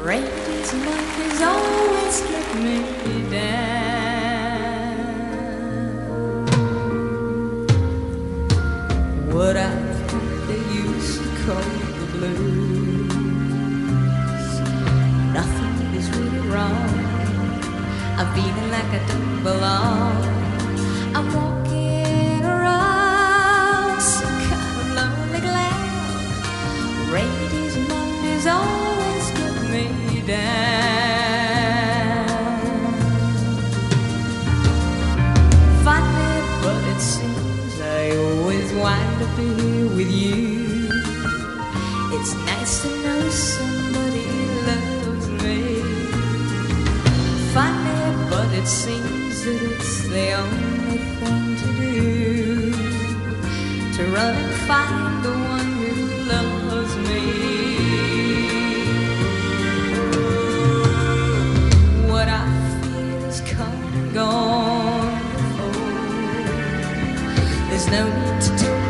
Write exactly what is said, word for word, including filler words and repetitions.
Rain's Mondays always get me down. What I think they used to call the blues. Nothing is really wrong. I'm feeling like I don't belong. I'm walking around some kind of lonely glad. Rain's Mondays always get me down. Funny, but it seems I always wind up here with you. It's nice to know somebody loves me. Funny, but it seems that it's the only thing to do, to run and find the one who loves me. What I feel is come and gone before. There's no need to do